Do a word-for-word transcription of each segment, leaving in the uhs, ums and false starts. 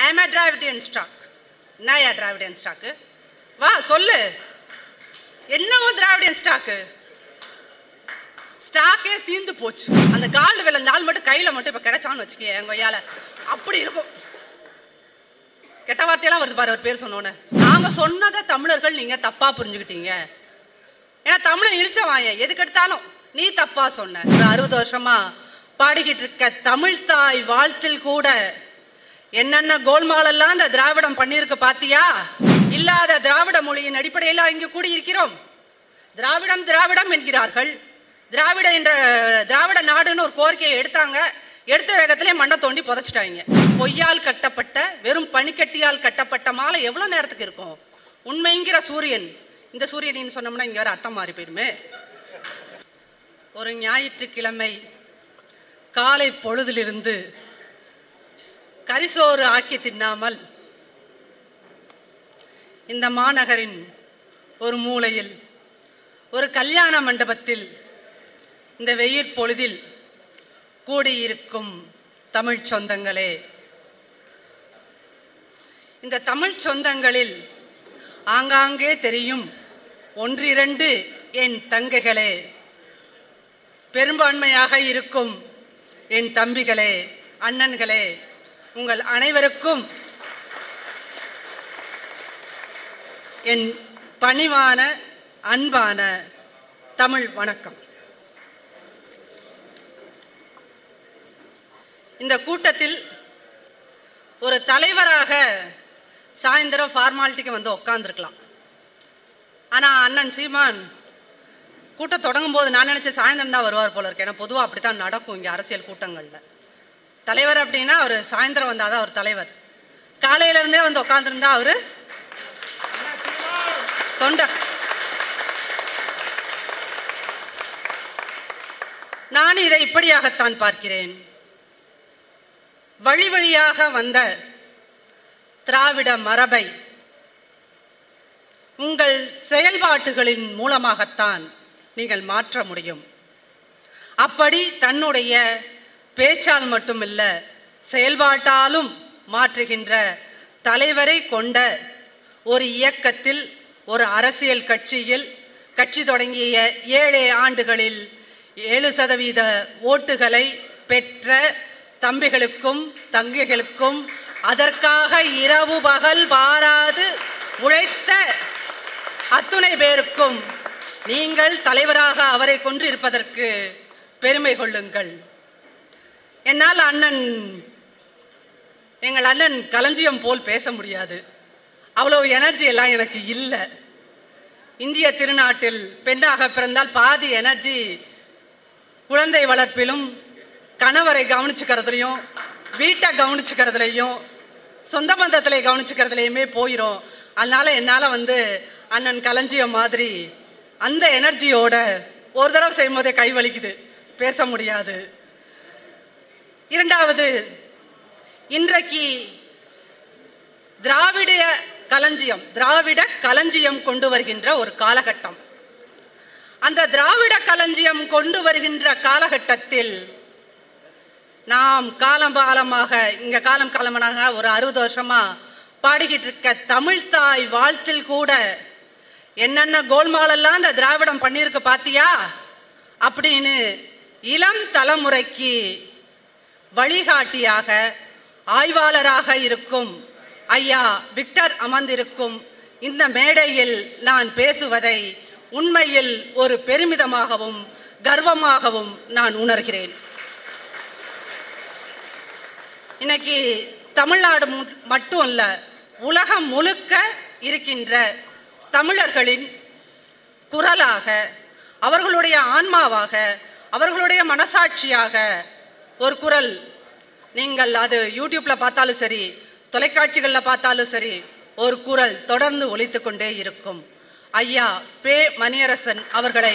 I am a Dravidian stock. Naya Dravidian stock. வா சொல்லு, என்னவோ திராவிடியன் ஸ்டாக்கு. ஸ்டாக்கே தீர்ந்து போச்சு. அந்த காலில் விழுந்த நாள் மட்டும் கையில் மட்டும் இப்போ கிடைச்சான்னு வச்சுக்கேன் எங்கள் கொய்யால அப்படி இருக்கும். கெட்ட வார்த்தையெல்லாம் வருது பாரு அவர் பேர் சொன்னோன்னு. நாங்கள் சொன்னதை தமிழர்கள் நீங்கள் தப்பாக புரிஞ்சுக்கிட்டீங்க. ஏன்னா தமிழை இழிச்சவாங்க, எதுக்கு எடுத்தாலும் நீ தப்பா சொன்ன. ஒரு அறுபது வருஷமா பாடிக்கிட்டு இருக்க தமிழ் தாய் வாழ்த்தில் கூட என்னென்ன கோல்மாலெல்லாம் இந்த திராவிடம் பண்ணியிருக்கு பாத்தியா? இல்லாத திராவிட மொழியின் அடிப்படையில் இங்கு கூடியிருக்கிறோம். திராவிடம் திராவிடம் என்கிறார்கள். திராவிட என்ற திராவிட நாடுன்னு ஒரு கோரிக்கையை எடுத்தாங்க. எடுத்த வேகத்திலே மண்ணை தோண்டி புதைச்சிட்டாங்க. பொய்யால் கட்டப்பட்ட, வெறும் பனிக்கட்டியால் கட்டப்பட்ட மாலை எவ்வளோ நேரத்துக்கு இருக்கும்? உண்மைங்கிற சூரியன், இந்த சூரியன் சொன்னோம்னா இங்கே வர அர்த்தம் மாறி போயிடுமே. ஒரு ஞாயிற்றுக்கிழமை காலை பொழுதிலிருந்து கரிசோறு ஆக்கி தின்னாமல் இந்த மாநகரின் ஒரு மூலையில் ஒரு கல்யாண மண்டபத்தில் இந்த வெயிற் பொழுதில் கூடியிருக்கும் தமிழ் சொந்தங்களே, இந்த தமிழ் சொந்தங்களில் ஆங்காங்கே தெரியும் ஒன்றிரண்டு என் தங்கைகளே, பெரும்பான்மையாக இருக்கும் என் தம்பிகளே, அண்ணன்களே, உங்கள் அனைவருக்கும் என் பணிவான அன்பான தமிழ் வணக்கம். இந்த கூட்டத்தில் ஒரு தலைவராக சாயந்தரம் ஃபார்மாலிட்டிக்கு வந்து உட்காந்துருக்கலாம். ஆனால் அண்ணன் சீமான் கூட்டம் தொடங்கும் போது நான் நினச்சேன் சாயந்தரம் தான் வருவார் போல இருக்கு. ஏன்னா பொதுவாக அப்படி தான் நடக்கும் இங்கே அரசியல் கூட்டங்களில். தலைவர் அப்படின்னா அவர் சாயந்தரம் வந்தால் தான் அவர் தலைவர். காலையிலேருந்தே வந்து உட்காந்துருந்தா அவர் தொண்டர். நான் இதை இப்படியாகத்தான் பார்க்கிறேன். வழி வழியாக வந்த திராவிட மரபை உங்கள் செயல்பாட்டுகளின் மூலமாகத்தான் நீங்கள் மாற்ற முடியும். அப்படி தன்னுடைய பேச்சால் மட்டுமில்ல செயல்பாட்டாலும் மாற்றுகின்ற தலைவரை கொண்ட ஒரு இயக்கத்தில், ஒரு அரசியல் கட்சியில் கட்சி தொடங்கிய ஏழு ஆண்டுகளில் ஏழு சதவீத ஓட்டுகளை பெற்ற தம்பிகளுக்கும் தங்கைகளுக்கும், அதற்காக இரவு பகல் பாராது உழைத்த அத்துணை பேருக்கும் நீங்கள் தலைவராக அவரை கொன்று இருப்பதற்கு பெருமை கொள்ளுங்கள். என்னால் அண்ணன் எங்கள் அண்ணன் களஞ்சியம் போல் பேச முடியாது. அவ்வளோ எனர்ஜி எல்லாம் எனக்கு இல்லை. இந்திய திருநாட்டில் பெண்ணாக பிறந்தால் பாதி எனர்ஜி குழந்தை வளர்ப்பிலும், கணவரை கவனிச்சுக்கிறதுலையும், வீட்டை கவனிச்சுக்கிறதுலையும், சொந்த பந்தத்தில் கவனிச்சுக்கிறதுலையுமே போயிடும். அதனால என்னால் வந்து அண்ணன் களஞ்சியம் மாதிரி அந்த எனர்ஜியோட ஒரு தடவை செய்யும் போதே கை வலிக்குது, பேச முடியாது. இரண்டாவது, இன்றைக்கு திராவிட களஞ்சியம் திராவிட களஞ்சியம் கொண்டு வருகின்ற ஒரு காலகட்டம். அந்த திராவிட களஞ்சியம் கொண்டு வருகின்ற காலகட்டத்தில் நாம் காலம் காலமாக இங்க காலம் காலமாக ஒரு அறுபது வருஷமா பாடிக்கிட்டு இருக்க தமிழ் தாய் வாழ்த்தில் கூட என்னென்ன கோல்மாலெல்லாம் இந்த திராவிடம் பண்ணியிருக்கு பாத்தியா அப்படின்னு இளம் தலைமுறைக்கு வழிகாட்டியாக ஆய்வாளராக இருக்கும் ஐயா விக்டர் அமர்ந்திருக்கும் இந்த மேடையில் நான் பேசுவதை உண்மையில் ஒரு பெருமிதமாகவும் கர்வமாகவும் நான் உணர்கிறேன். இன்னைக்கு தமிழ்நாடு மட்டும் அல்ல, உலகம் முழுக்க இருக்கின்ற தமிழர்களின் குரலாக, அவர்களுடைய ஆன்மாவாக, அவர்களுடைய மனசாட்சியாக ஒரு குரல். நீங்கள் அது யூடியூப்ல பார்த்தாலும் சரி, தொலைக்காட்சிகளில் பார்த்தாலும் சரி, ஒரு குரல் தொடர்ந்து ஒலித்து கொண்டே இருக்கும். ஐயா பே மணியரசன் அவர்களை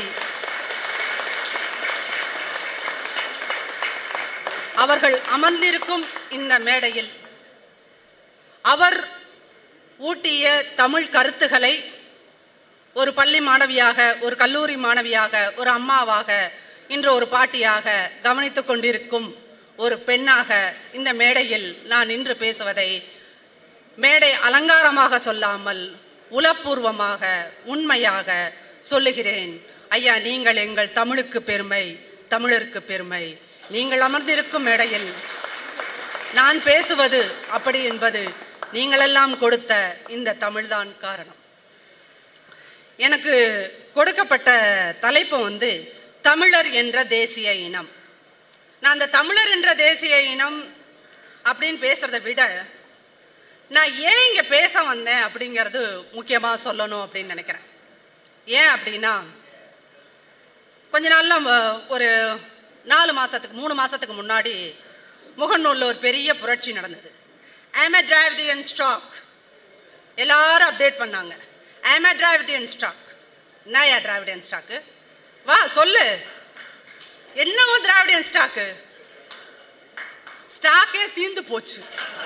அவர்கள் அமர்ந்திருக்கும் இந்த மேடையில் அவர் ஊட்டிய தமிழ் கருத்துக்களை ஒரு பள்ளி மாணவியாக, ஒரு கல்லூரி மாணவியாக, ஒரு அம்மாவாக, இன்று ஒரு பாட்டியாக கவனித்துக் கொண்டிருக்கும் ஒரு பெண்ணாக இந்த மேடையில் நான் இன்று பேசுவதை மேடை அலங்காரமாக சொல்லாமல் உளப்பூர்வமாக உண்மையாக சொல்லுகிறேன். ஐயா, நீங்கள் எங்கள் தமிழுக்கு பெருமை, தமிழருக்கு பெருமை. நீங்கள் அமர்ந்திருக்கும் மேடையில் நான் பேசுவது அப்படி என்பது நீங்களெல்லாம் கொடுத்த இந்த தமிழ்தான் காரணம். எனக்கு கொடுக்கப்பட்ட தலைப்பு வந்து தமிழர் என்ற தேசிய இனம். நான் அந்த தமிழர் என்ற தேசிய இனம் அப்படின்னு பேசுறதை விட நான் ஏன் இங்கே பேச வந்தேன் அப்படிங்கிறது முக்கியமாக சொல்லணும் அப்படின்னு நினைக்கிறேன். ஏன் அப்படின்னா, கொஞ்ச நாளில் ஒரு நாலு மாதத்துக்கு மூணு மாதத்துக்கு முன்னாடி முகநூலில் ஒரு பெரிய புரட்சி நடந்தது. I'm a Dravidian stock. எல்லாரும் அப்டேட் பண்ணாங்க. I'm a Dravidian stock. என்னையா Dravidian stock? வா சொல்லு, என்னவோ Dravidian stock. ஸ்டாக்கே தீர்ந்து போச்சு.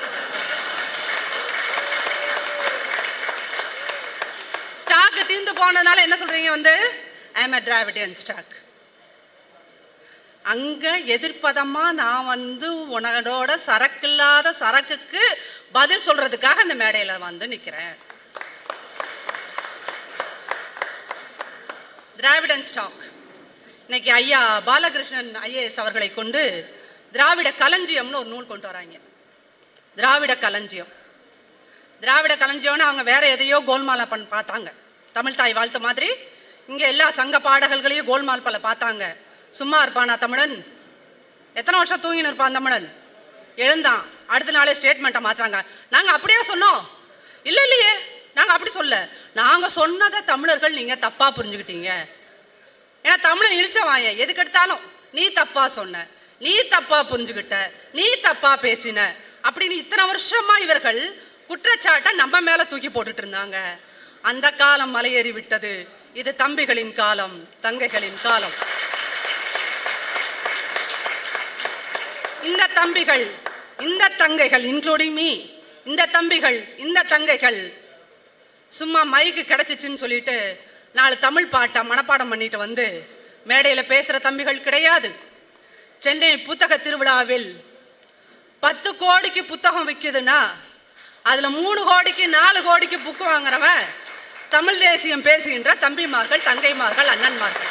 ஸ்டாக் தீர்ந்து போனதுனால என்ன சொல்றீங்க வந்து ஐம் a Dravidian stock. அங்க எதிர்ப்பதமா நான் வந்து உனோட சரக்கு இல்லாத சரக்குக்கு பதில் சொல்றதுக்காக அந்த மேடையில வந்து நிக்கிறேன். Dravidian stock. இன்னைக்கு ஐயா பாலகிருஷ்ணன் ஐஏஎஸ் அவர்களை கொண்டு திராவிட களஞ்சியம்னு ஒரு நூல் கொண்டு வராங்க. திராவிட களஞ்சியம். திராவிட களஞ்சியம்னு அவங்க வேற எதையோ கோல்மாலா பண்ண பார்த்தாங்க. தமிழ் தாய் வாழ்த்து மாதிரி இங்க எல்லா சங்க பாடல்களையும் கோல்மால் பல பார்த்தாங்க. சும்மா இருப்பானா தமிழன்? எத்தனை வருஷம் தூங்கின்னு இருப்பான் தமிழன்? எழுந்தான். அடுத்த நாளே ஸ்டேட்மெண்ட்டை மாற்றாங்க. நாங்கள் அப்படியே சொன்னோம். இல்லை இல்லையே, நாங்கள் அப்படி சொல்ல. நாங்கள் சொன்னதை தமிழர்கள் நீங்கள் தப்பாக புரிஞ்சுக்கிட்டீங்க. ஏன்னா தமிழன் இழிச்சவாய, எதுக்கு எடுத்தாலும் நீ தப்பா சொன்ன, நீ தப்பா புரிஞ்சுக்கிட்ட, நீ தப்பா பேசின அப்படின்னு இத்தனை வருஷமா இவர்கள் குற்றச்சாட்டை நம்ம மேல தூக்கி போட்டுட்டு இருந்தாங்க. அந்த காலம் மலையேறி விட்டது. இது தம்பிகளின் காலம், தங்கைகளின் காலம். இந்த தம்பிகள், இந்த தங்கைகள், இன்க்ளூடிங் மீ, இந்த தம்பிகள் இந்த தங்கைகள் சும்மா மைக்கு கிடைச்சிச்சுன்னு சொல்லிட்டு நாலு தமிழ் பாட்டை மனப்பாடம் பண்ணிட்டு வந்து மேடையில பேசுற தம்பிகள் கிடையாது. சென்னை புத்தக திருவிழாவில் பத்து கோடிக்கு புத்தகம் விற்குதுன்னா அதுல மூணு கோடிக்கு நாலு கோடிக்கு புக்கு வாங்குறவன் தமிழ் தேசியம் பேசுகின்ற தம்பிமார்கள், தங்கைமார்கள், அண்ணன்மார்கள்.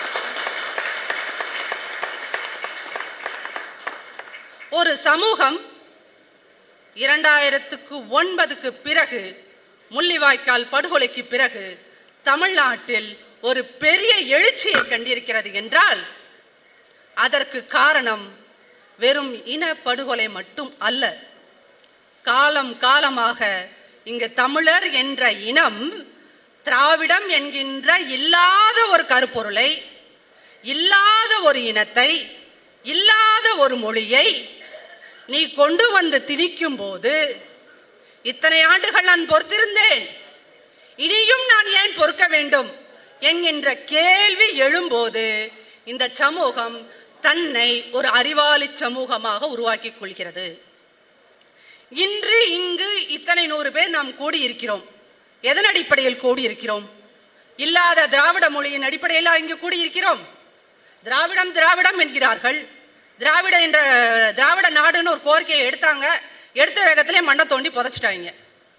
ஒரு சமூகம் இரண்டாயிரத்துக்கு ஒன்பதுக்கு பிறகு, முள்ளிவாய்க்கால் படுகொலைக்கு பிறகு தமிழ்நாட்டில் ஒரு பெரிய எழுச்சியை கண்டிருக்கிறது என்றால் அதற்கு காரணம் வெறும் இன படுகொலை மட்டும் அல்ல. காலம் காலமாக இங்கு தமிழர் என்ற இனம் திராவிடம் என்கின்ற இல்லாத ஒரு கருப்பொருளை, இல்லாத ஒரு இனத்தை, இல்லாத ஒரு மொழியை நீ கொண்டு வந்து திணிக்கும் போது இத்தனை ஆண்டுகள் நான் பொறுத்திருந்தேன், இனியும் நான் ஏன் பொறுக்க வேண்டும் என்கின்ற கேள்வி எழும்போது இந்த சமூகம் தன்னை ஒரு அறிவாளி சமூகமாக உருவாக்கி கொள்கிறது. இன்று இங்கு இத்தனை நூறு பேர் நாம் கூடியிருக்கிறோம். எதன் அடிப்படையில் கூடியிருக்கிறோம்? இல்லாத திராவிட மொழியின் அடிப்படையில் இங்கு கூடியிருக்கிறோம். திராவிடம் திராவிடம் என்கிறார்கள். திராவிட என்ற திராவிட நாடுன்னு ஒரு கோரிக்கையை எடுத்தாங்க. எடுத்த வேகத்திலே மண்ணை தோண்டி புதைச்சிட்டாங்க.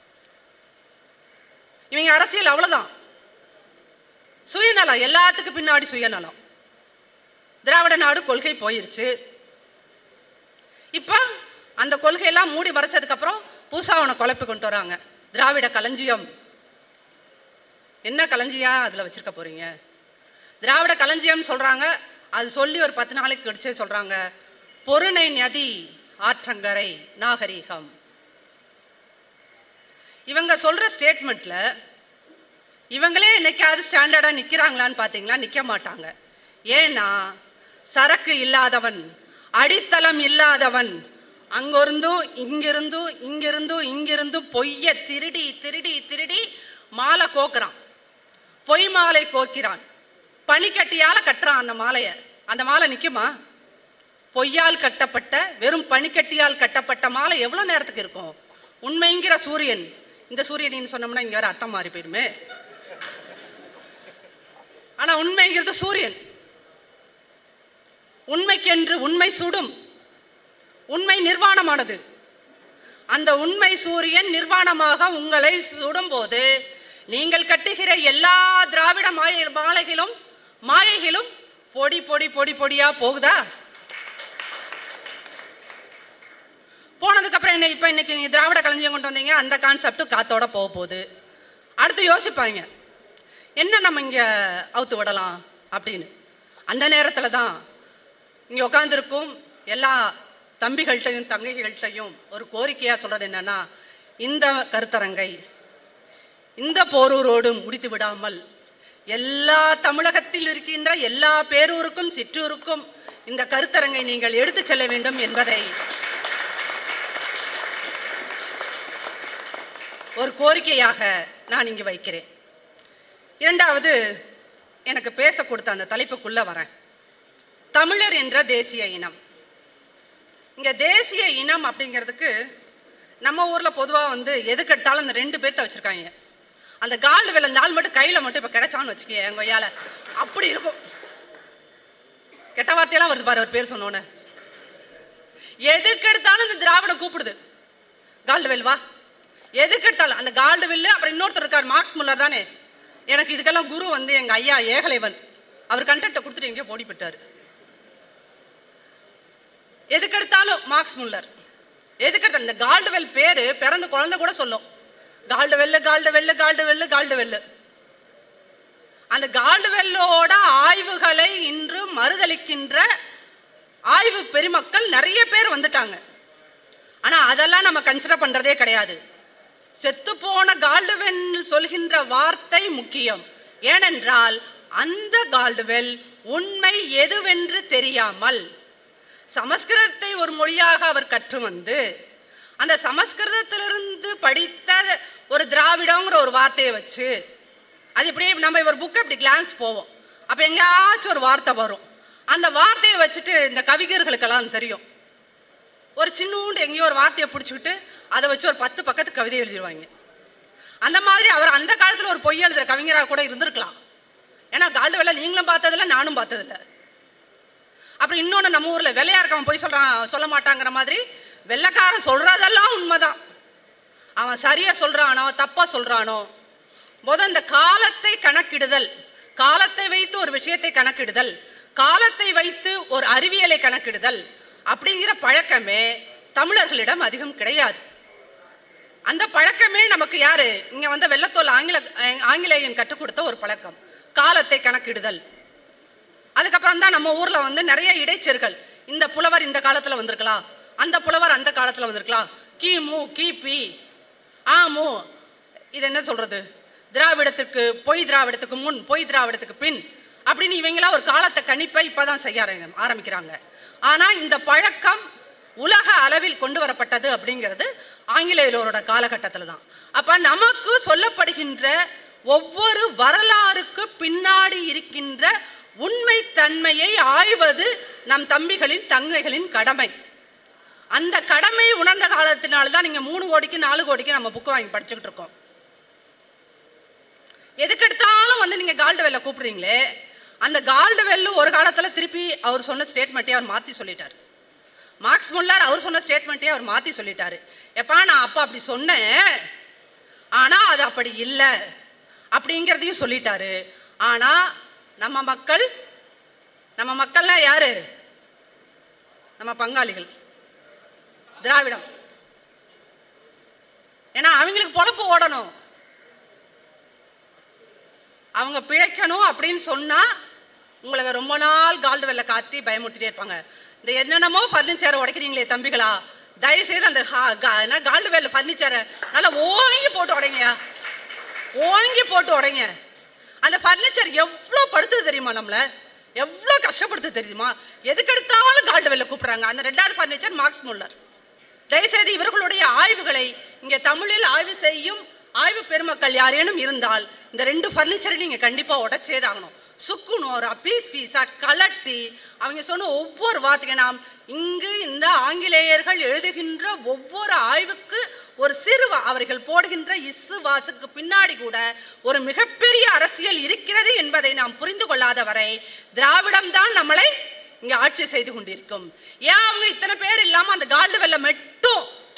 இவங்க அரசியல் அவ்வளவுதான். சுயநலம், எல்லாத்துக்கும் பின்னாடி சுயநலம். திராவிட நாடு கொள்கை போயிருச்சு. இப்ப அந்த கொள்கையெல்லாம் மூடி மறைச்சதுக்கு அப்புறம் புதுசா அவனை குழப்பி கொண்டு வராங்க. திராவிட களஞ்சியம். என்ன களஞ்சியா அதுல வச்சிருக்க போறீங்க? திராவிட களஞ்சியம் சொல்றாங்க. அது சொல்லி ஒரு பத்து நாளைக்கு கழிச்சு சொல்றாங்க பொருணை நதி ஆற்றங்கரை நாகரீகம். இவங்க சொல்ற ஸ்டேட்மெண்ட்ல இவங்களே என்னைக்காவது ஸ்டாண்டர்டா நிக்கிறாங்களான்னு பாத்தீங்களா? நிக்க மாட்டாங்க. ஏன்னா சரக்கு இல்லாதவன், அடித்தளம் இல்லாதவன், அங்கிருந்தும் இங்கிருந்தும் இங்கிருந்தும் இங்கிருந்தும் பொய்ய திருடி திருடி திருடி மாலை கோக்குறான், பொய் மாலை கோக்கிறான், பனிக்கட்டியால கட்டுறான் அந்த மாலையை. அந்த மாலை நிக்குமா? பொய்யால் கட்டப்பட்ட, வெறும் பனிக்கட்டியால் கட்டப்பட்ட மாலை எவ்வளவு நேரத்துக்கு இருக்கும்? உண்மைங்கிற சூரியன், இந்த சூரியன் சொன்னோம்னா இங்க வர அர்த்தம் மாறி போயிருமே. ஆனா உண்மைங்கிறது சூரியன். உண்மைக்கென்று உண்மை சுடும். உண்மை நிர்வாணமானது. அந்த உண்மை சூரியன் நிர்வாணமாக உங்களை சுடும்போது நீங்கள் கட்டுகிற எல்லா திராவிட மாய மாலைகளும் மாயைகளும் பொடி பொடி பொடி பொடியா போகுதா? போனதுக்கு அப்புறம் என்ன, இப்ப இன்னைக்கு நீங்க திராவிட களஞ்சியம் கொண்டு வந்தீங்க, அந்த கான்செப்ட் காத்தோட போக போகுது. அடுத்து யோசிப்பாங்க, என்ன நம்ம இங்க அவுத்து விடலாம் அப்படின்னு. அந்த நேரத்துல தான் இங்க உட்கார்ந்துருக்கும் எல்லா தம்பிகள்கிட்டையும் தங்கைகள்கிட்டையும் ஒரு கோரிக்கையா சொல்றது என்னன்னா, இந்த கருத்தரங்கை இந்த போரூரோடு முடித்து விடாமல் எல்லா தமிழகத்தில் இருக்கின்ற எல்லா பேரூருக்கும் சிற்றூருக்கும் இந்த கருத்தரங்கை நீங்கள் எடுத்து செல்ல வேண்டும் என்பதை ஒரு கோரிக்கையாக நான் இங்கு வைக்கிறேன். இரண்டாவது, எனக்கு பேச கொடுத்த அந்த தலைப்புக்குள்ள வரேன். தமிழர் என்ற தேசிய இனம். இங்க தேசிய இனம் அப்படிங்கிறதுக்கு நம்ம ஊர்ல பொதுவா வந்து எதுக்கு எடுத்தாலும் அந்த ரெண்டு பேர்த்த வச்சிருக்காங்க. அந்த கால் வேலை நாள் மட்டும் கையில மட்டும் இப்ப கிடைச்சான்னு வச்சுக்க எங்க ஐயால அப்படி இருக்கும். கெட்ட வார்த்தையெல்லாம் வருது பாரு அவர் பேர் சொன்னோன்னு. எதுக்கு எடுத்தாலும் இந்த திராவிடம் கூப்பிடுது, கால்டு வெல் வா. எதுக்கு எடுத்தாலும் அந்த கால்டு வெல்லு. அப்புறம் இன்னொருத்தர் இருக்கார், மார்க்ஸ் முல்லர் தானே. எனக்கு இதுக்கெல்லாம் குரு வந்து எங்க ஐயா ஏகலைவன். அவர் கண்டென்ட்டை கொடுத்துட்டு எங்கேயோ போடி போயிட்டாரு. எதுக்கு எடுத்தாலும் மார்க்ஸ் முல்லர். எதுக்கு எடுத்தாலும் இந்த கால்டு வெல் பேரு பிறந்த குழந்தை கூட சொல்லும், Caldwell Caldwell Caldwell Caldwell. அந்த கால்டு வெல்லோட ஆய்வுகளை இன்று மறுதளிக்கின்ற ஆய்வு பெருமக்கள் நிறைய பேர் வந்துட்டாங்க. ஆனா அதெல்லாம் நம்ம கன்சிடர் பண்றதே கிடையாது. செத்து போன கால்டுவெல் சொல்கின்ற வார்த்தை முக்கியம். ஏனென்றால் அந்த கால்டுவெல் உண்மை எதுவென்று தெரியாமல் சமஸ்கிருதத்தை ஒரு மொழியாக அவர் கற்று வந்து அந்த சமஸ்கிருதத்திலிருந்து படித்த ஒரு திராவிடங்கிற ஒரு வார்த்தையை வச்சு அது இப்படியே நம்ம ஒரு புக்கை இப்படி கிளான்ஸ் போவோம். அப்போ எங்கேயாச்சும் ஒரு வார்த்தை வரும். அந்த வார்த்தையை வச்சுட்டு இந்த கவிஞர்களுக்கெல்லாம் தெரியும், ஒரு சின்னூண்டு எங்கேயோ ஒரு வார்த்தையை பிடிச்சிக்கிட்டு அதை வச்சு ஒரு பத்து பக்கத்து கவிதை எழுதிடுவாங்க. அந்த மாதிரி அவர் அந்த காலத்தில் ஒரு பொய் எழுதுகிற கவிஞராக கூட இருந்திருக்கலாம். ஏன்னா கால்டு வெல்ல நீங்களும் பார்த்ததில்ல, நானும் பார்த்ததில்ல. அப்புறம் இன்னொன்று, நம்ம ஊரில் வெள்ளையா இருக்கவன் பொய் சொல்கிறான் சொல்ல மாட்டாங்கிற மாதிரி வெள்ளைக்காரன் சொல்கிறதெல்லாம் உண்மைதான். அவன் சரியாக சொல்கிறானோ தப்பாக சொல்கிறானோ, முதல் இந்த காலத்தை கணக்கிடுதல், காலத்தை வைத்து ஒரு விஷயத்தை கணக்கிடுதல், காலத்தை வைத்து ஒரு அறிவியலை கணக்கிடுதல் அப்படிங்கிற பழக்கமே தமிழர்களிடம் அதிகம் கிடையாது. அந்த பழக்கமே நமக்கு யாரு இங்க வந்த வெள்ளத்தோல் ஆங்கில ஆங்கிலேயன் கற்றுக் கொடுத்த ஒரு பழக்கம், காலத்தை கணக்கிடுதல். அதுக்கப்புறம் தான் நம்ம ஊர்ல வந்து நிறைய இடைச்செருகள். இந்த புலவர் இந்த காலத்துல வந்திருக்கலாம், அந்த புலவர் அந்த காலத்துல வந்திருக்கலாம், கிமு கிபி ஆமு, இது என்ன சொல்றது, திராவிடத்துக்கு பொய் திராவிடத்துக்கு முன் பொய் திராவிடத்துக்கு பின் அப்படின்னு இவங்களா ஒரு காலத்தை கணிப்பை இப்பதான் செய்ய ஆரம்பிக்கிறாங்க. ஆனா இந்த பழக்கம் உலக அளவில் கொண்டு வரப்பட்டது அப்படிங்கிறது ஆங்கிலேயரோட காலகட்டத்தில் தான். அப்ப நமக்கு சொல்லப்படுகின்ற ஒவ்வொரு வரலாறுக்கு பின்னாடி இருக்கின்ற உண்மை தன்மையை ஆய்வது நம் தம்பிகளின் தங்கைகளின் கடமை. அந்த கடமை உணர்ந்த காலத்தினால்தான் நீங்க மூணு கோடிக்கு நாலு கோடிக்கு நம்ம புக்கு வாங்கி படிச்சுக்கிட்டு இருக்கோம். எதுக்கு எடுத்தாலும் வந்து நீங்க கால்டு வெல்ல கூப்பிடுறீங்களே, அந்த கால்டு வெல்லு ஒரு காலத்துல திருப்பி அவர் சொன்ன ஸ்டேட்மெண்ட்டே அவர் மாத்தி சொல்லிட்டாரு. மார்க்ஸ் முல்லர் அவர் சொன்ன ஸ்டேட்மெண்ட்டே அவர் மாத்தி சொல்லிட்டாரு. எப்பா நான் அப்ப அப்படி சொன்னேன், ஆனா அது அப்படி இல்லை அப்படிங்கிறதையும் சொல்லிட்டாரு. ஆனா நம்ம மக்கள், நம்ம மக்கள்லாம் யாரு, நம்ம பங்காளிகள் திராவிடம். ஏன்னா அவங்களுக்கு பொழப்பு ஓடணும், அவங்க பிழைக்கணும் அப்படின்னு சொன்னா உங்களுக்கு ரொம்ப நாள் கால்டு வெல்ல காத்தி பயமுறுத்திட்டே இருப்பாங்க. இந்த என்னென்னமோ பர்னிச்சரை உடைக்கிறீங்களே தம்பிகளா, தயவுசெய்து அந்த கால்டு வெல்ல பர்னிச்சரை நல்லா ஓங்கி போட்டு உடைங்கயா, ஓங்கி போட்டு உடைங்க. அந்த பர்னிச்சர் எவ்வளோ படுத்துது தெரியுமா, நம்மள எவ்வளோ கஷ்டப்படுத்து தெரியுமா. எதுக்கு எடுத்தாலும் கால்டு வெல்ல கூப்பிடுறாங்க. அந்த ரெண்டாவது பர்னிச்சர் மார்க்ஸ் முல்லர். தயவுசெய்து இவர்களுடைய ஆய்வுகளை இங்கே தமிழில் ஆய்வு செய்யும் ஆய்வு பெருமக்கள் யாரேனும் இருந்தால் இந்த ரெண்டு பர்னிச்சரை நீங்க கண்டிப்பா உடைச்சேதாகணும். சுக்குணும் ஒரு பீஸ் பீஸா கலட்டி அவங்க சொன்ன ஒவ்வொரு வார்த்தைக்கு நாம் இங்கு இந்த ஆங்கிலேயர்கள் எழுதுகின்ற ஒவ்வொரு ஆய்வுக்கு ஒரு சிறு அவர்கள் போடுகின்ற இசு வாசுக்கு பின்னாடி கூட ஒரு மிகப்பெரிய அரசியல் இருக்கிறது என்பதை நாம் புரிந்து கொள்ளாத வரை திராவிடம் தான் நம்மளை இங்க ஆட்சி செய்து கொண்டிருக்கும். ஏன் அவங்க இத்தனை பேர் இல்லாம அந்த கால்டு வெல்ல மட்டும்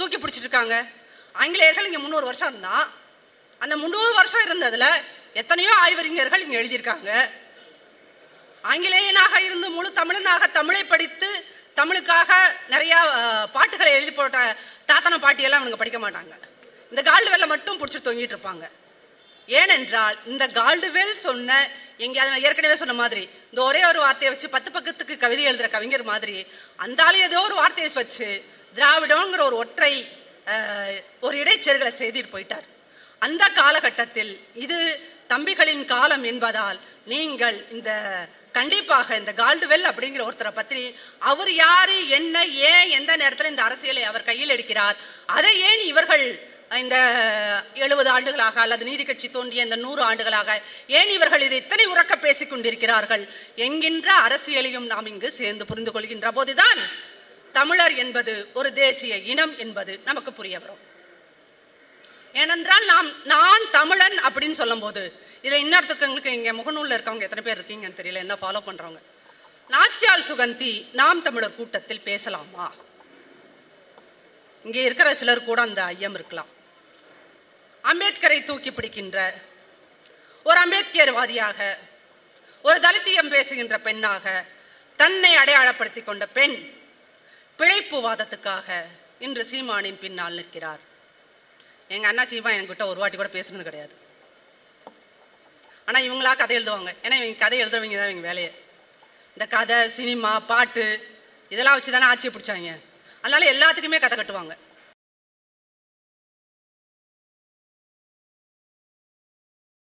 தூக்கி பிடிச்சிட்டு இருக்காங்க. ஆங்கிலேயர்கள் இங்கே முந்நூறு வருஷம் இருந்தா அந்த முந்நூறு வருஷம் இருந்ததுல எத்தனையோ ஆய்வறிஞர்கள் இங்கே எழுதியிருக்காங்க. ஆங்கிலேயனாக இருந்து முழு தமிழனாக தமிழை படித்து தமிழுக்காக நிறைய பாட்டுகளை எழுதி போட்ட தாத்தன பாட்டியெல்லாம் அவங்க படிக்க மாட்டாங்க. இந்த கால்டுவெல்ல மட்டும் பிடிச்சி தொங்கிட்டு இருப்பாங்க. ஏனென்றால் இந்த கால்டுவெல் சொன்ன எங்கேயாவது ஏற்கனவே சொன்ன மாதிரி இந்த ஒரே ஒரு வார்த்தையை வச்சு பத்து பக்கத்துக்கு கவிதை எழுதுற கவிஞர் மாதிரி அந்தாலும் ஏதோ ஒரு வார்த்தையை வச்சு திராவிடங்கிற ஒரு ஒற்றை ஒரு இடைச்செருகளை செய்துட்டு போயிட்டார். அந்த காலகட்டத்தில் இது தம்பிகளின் காலம் என்பதால் நீங்கள் இந்த கண்டிப்பாக இந்த கால்டுவெல் அப்படிங்கிற ஒருத்தரை பற்றி அவர் யாரு என்ன ஏன் எந்த நேரத்தில் இந்த அரசியலை அவர் கையில் எடுக்கிறார், அதை ஏன் இவர்கள் இந்த எழுபது ஆண்டுகளாக அல்லது நீதி கட்சி தோன்றிய இந்த நூறு ஆண்டுகளாக ஏன் இவர்கள் இதை இத்தனை உறக்க பேசிக் கொண்டிருக்கிறார்கள் என்கின்ற அரசியலையும் நாம் இங்கு சேர்ந்து புரிந்து கொள்கின்ற போதுதான் தமிழர் என்பது ஒரு தேசிய இனம் என்பது நமக்கு புரிய வரும். ஏனென்றால் நாம் நான் தமிழன் அப்படின்னு சொல்லும் போது இதை இன்னொருத்தவங்களுக்கு இங்கே முகநூலில் இருக்கவங்க எத்தனை பேர் இருக்கீங்கன்னு தெரியல, என்ன ஃபாலோ பண்றவங்க, நாச்சியால் சுகந்தி நாம் தமிழர் கூட்டத்தில் பேசலாமா? இங்கே இருக்கிற சிலர் கூட அந்த ஐயம் இருக்கலாம். அம்பேத்கரை தூக்கி பிடிக்கின்ற ஒரு அம்பேத்கர்வாதியாக ஒரு தலித்தியம் பேசுகின்ற பெண்ணாக தன்னை அடையாளப்படுத்திக் கொண்ட பெண் பிழைப்புவாதத்துக்காக இன்று சீமானின் பின்னால் நிற்கிறார். எங்க அண்ணா சீமா என்கிட்ட ஒரு வாட்டி கூட பேசுனது கிடையாது. ஆனா இவங்களா கதை எழுதுவாங்க. ஏன்னா இவங்க கதை எழுதுறவங்க தான் இவங்க வேலையை. இந்த கதை சினிமா பாட்டு இதெல்லாம் வச்சுதானே ஆட்சியை பிடிச்சாங்க. அதனால எல்லாத்துக்குமே கதை கட்டுவாங்க.